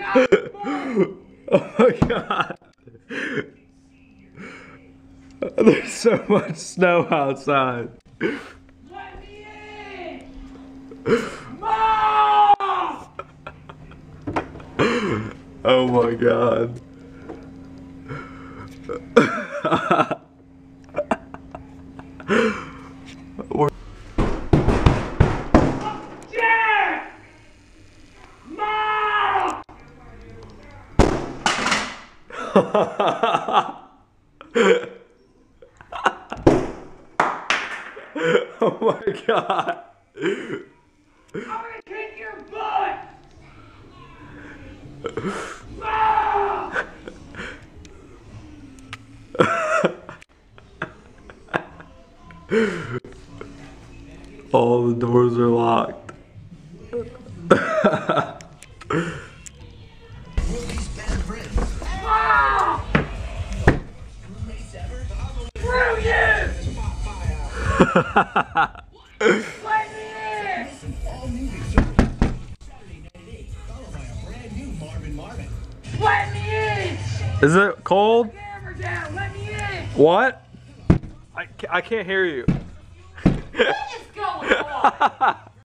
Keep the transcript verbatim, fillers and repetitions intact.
Oh my god. There's so much snow outside. Let me in! Mom! Oh my god. We're Jack! Mom! Oh my god. I'm gonna kick your butt! Mom! All the doors are locked. Mom! Brilliant! Let me in! Let me in! Is it cold? Camera down, let me in! What? I, I can't hear you. What is going on?